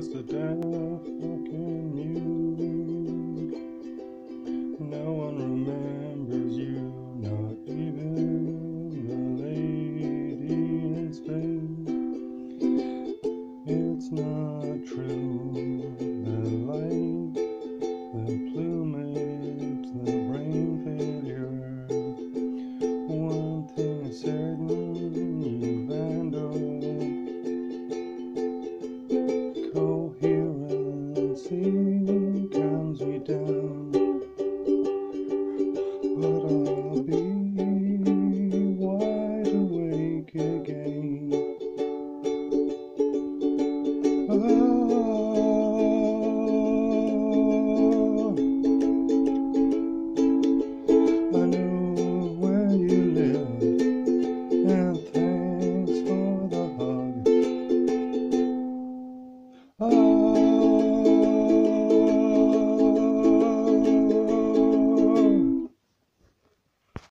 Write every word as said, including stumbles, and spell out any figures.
just a deaf fucking mute. No one remembers you, not even the lady in space. It's not true, the light, the plumage, the brain failure. One thing is certain, you vandal. Coherency calms me down, but I'll be wide awake again. Oh, I know where you live, and